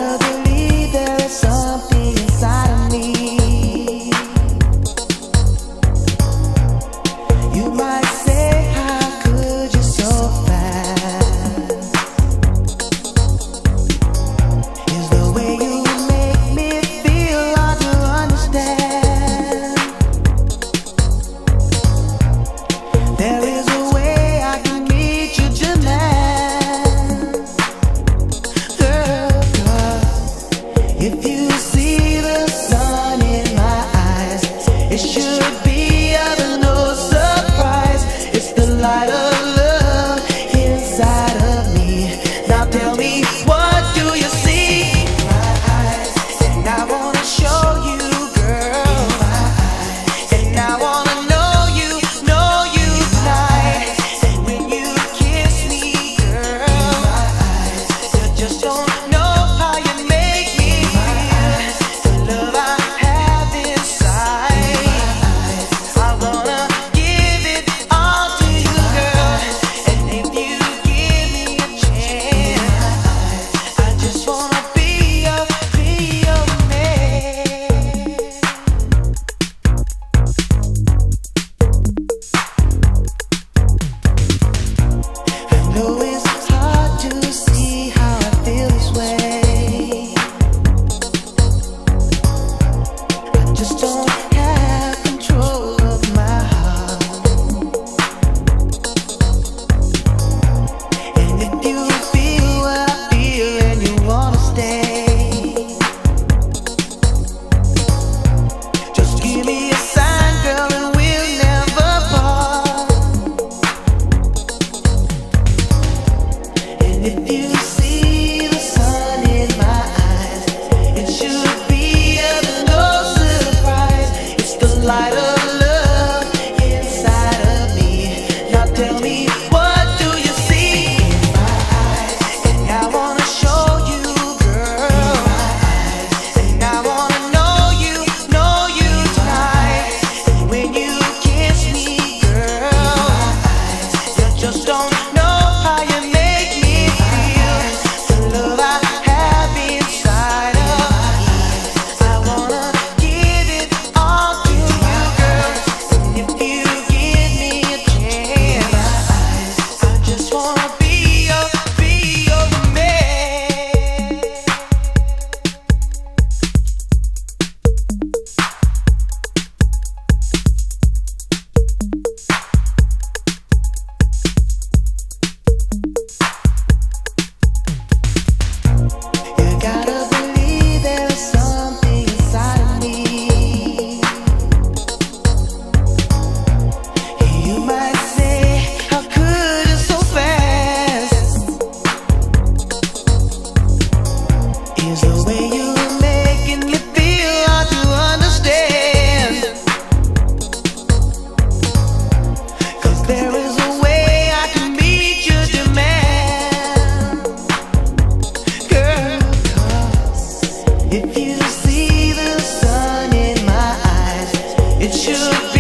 gotta believe there is something inside of me. You might say, how could you so fast? Is the way you make me feel hard to understand. There is a way I can meet you tonight, girl, 'cause if you see the sun in my eyes, it should be of no surprise. It's the light of love inside of me. Now tell me, what do you see in my eyes? And I wanna show you, girl, in my eyes. And I wanna know you tonight. And when you kiss me, girl, in my eyes, you just don't know how you make me feel. The love I have inside, I wanna give it all to you, girl. And if you give me a chance, I just wanna be your man. I know it's hard to see how I feel this way. I just don't have control of my heart. And if you feel what I feel and you wanna stay, just give me a sign, girl, and we'll never part. And if you see the sun in my eyes, it should be of no surprise. It's the light of love inside of me. Now tell me, what do you see in my eyes? And I wanna show you, girl, in my eyes. And I wanna know you tonight. And when you kiss me, girl, in my eyes, you just don't know how you make me feel. The love I have inside of me, I wanna give it all to you, girl. And if you give me a chance, I just wanna be your man. You gotta believe there is something inside of me. You might say, how could you so fast? Is the way you're making me feel hard to understand. 'Cause there is a way I can meet your demand, girl, 'cause if you see the sun in my eyes, it should